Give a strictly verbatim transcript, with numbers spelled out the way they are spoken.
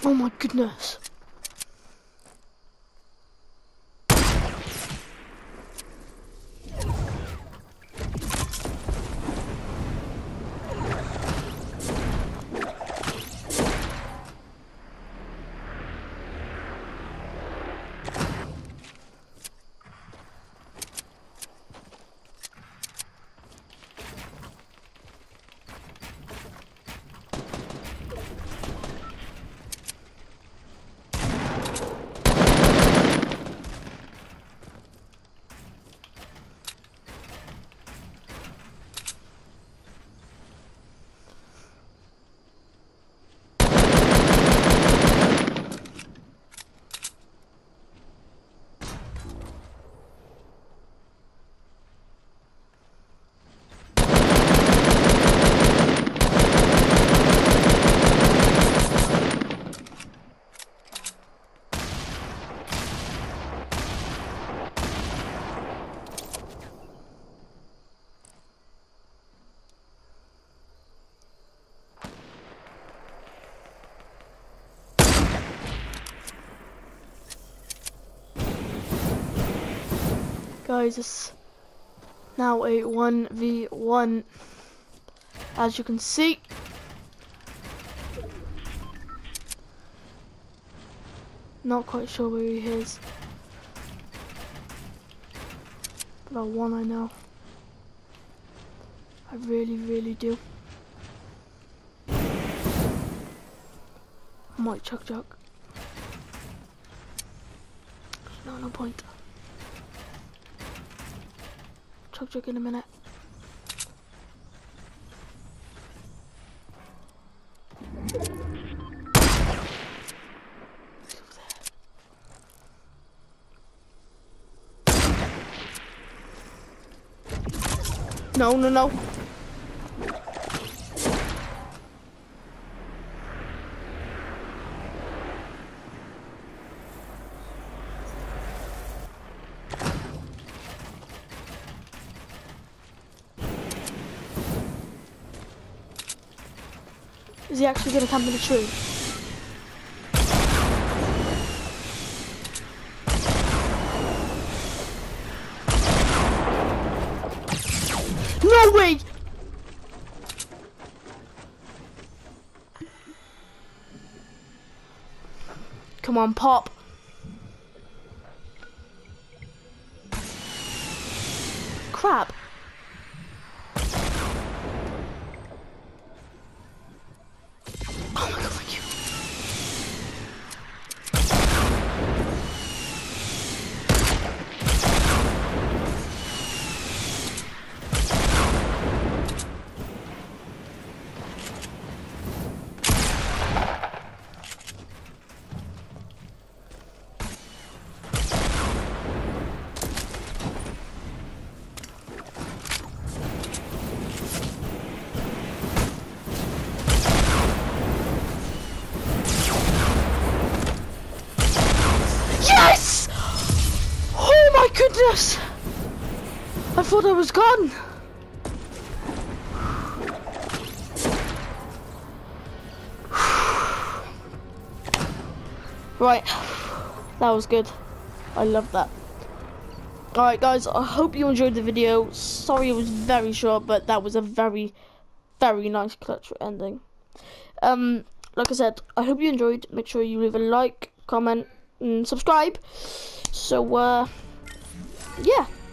Oh my goodness. Guys, it's now a one v one, as you can see. Not quite sure where he is, but I won, I know. I really, really do. I might chuck chuck. No, no point. Chug chug in a minute. No, no, no. Is he actually gonna camp in the tree? No way! Come on, pop. Crap. Oh my god, thank you. Yes! Oh my goodness! I thought I was gone. Right, that was good. I love that. Alright guys, I hope you enjoyed the video. Sorry it was very short, but that was a very, very nice clutch ending. Um, like I said, I hope you enjoyed. Make sure you leave a like, comment, and subscribe. So, uh, yeah.